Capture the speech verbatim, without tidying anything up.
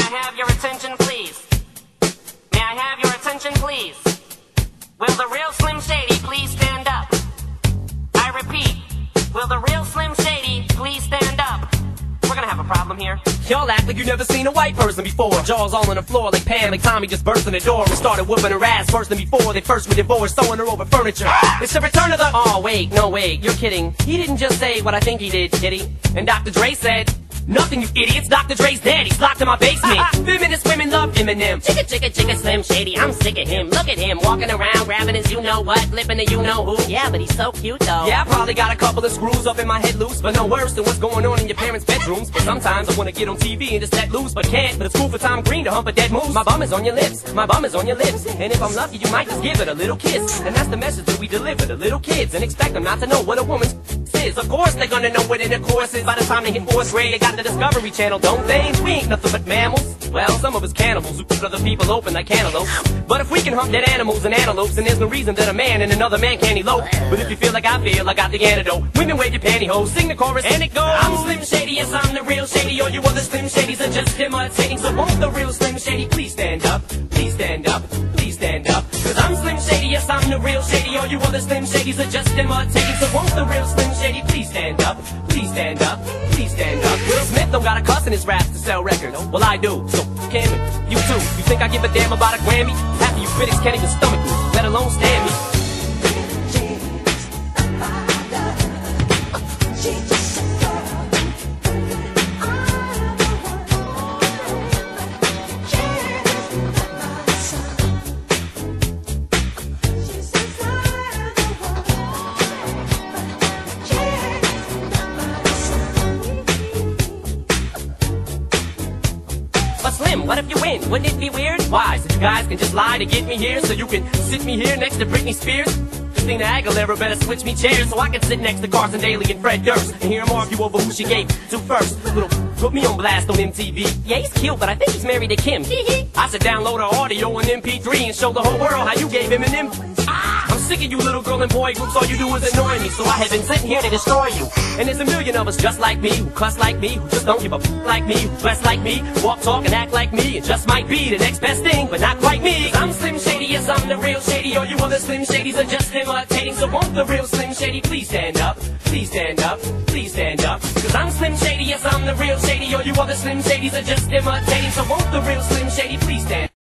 I have your attention, please? May I have your attention, please? Will the real Slim Shady please stand up? I repeat, will the real Slim Shady please stand up? We're gonna have a problem here. Y'all act like you never seen a white person before. Jaws all on the floor like Pam, like Tommy just burst in the door and started whooping her ass worse than before they first were divorced, throwing her over furniture. It's the return of the... Oh, wait, no, wait, you're kidding. He didn't just say what I think he did, did he? And Doctor Dre said... Nothing, you idiots. Doctor Dre's dead. He's locked in my basement. Feminist women love Eminem. Chicka, chicka, chicka, Slim Shady. I'm sick of him. Look at him walking around, grabbing his you-know-what, flipping the you-know-who. Yeah, but he's so cute, though. Yeah, I probably got a couple of screws up in my head loose, but no worse than what's going on in your parents' bedrooms. But sometimes I wanna get on T V and just let loose, but can't. But it's cool for Tom Green to hump a dead moose. My bum is on your lips. My bum is on your lips. And if I'm lucky, you might just give it a little kiss. And that's the message that we deliver to little kids and expect them not to know what a woman's is. Of course they're gonna know what intercourse is by the time they hit fourth grade. They got the Discovery Channel. Don't they? We ain't nothing but mammals. Well, some of us cannibals who put other people open like cantaloupes. But if we can hump dead animals and antelopes, then there's no reason that a man and another man can't elope. But if you feel like I feel, I got the antidote. Women wave your pantyhose, sing the chorus, and it goes. I'm Slim Shady, yes, I'm the real Shady. All you other Slim Shadys are just imitating. So won't the real Slim Shady please stand up? Please stand up, please stand up. Cause I'm Slim Shady, yes, I'm the real Shady. All you other Slim Shadys are just imitating. So won't the real Slim Shady please stand up? Please stand up, please stand up. Will Smith don't got a cuss in his raps to sell records. Well, I do, so can it. You too. You think I give a damn about a Grammy? Half of you critics can't even stomach me, let alone stand me. But Slim, what if you win? Wouldn't it be weird? Why? So you guys can just lie to get me here, so you can sit me here next to Britney Spears? Christina Aguilera better switch me chairs so I can sit next to Carson Daly and Fred Durst and hear them argue over who she gave to first. Little put me on blast on M T V. Yeah, he's cute, but I think he's married to Kim. I should download her audio on M P three and show the whole world how you gave him an M. I'm sick of you little girl and boy groups, all you do is annoy me. So I have been sitting here to destroy you. And there's a million of us just like me, who cuss like me, who just don't give a f like me, who dress like me, walk, talk, and act like me. It just might be the next best thing, but not quite me. I'm Slim Shady, yes, I'm the real Shady. All you other Slim Shadys are just imitating. So won't the real Slim Shady please stand up? Please stand up, please stand up. Cause I'm Slim Shady, yes, I'm the real Shady. All you other Slim Shadys are just imitating. So won't the real Slim Shady please stand up?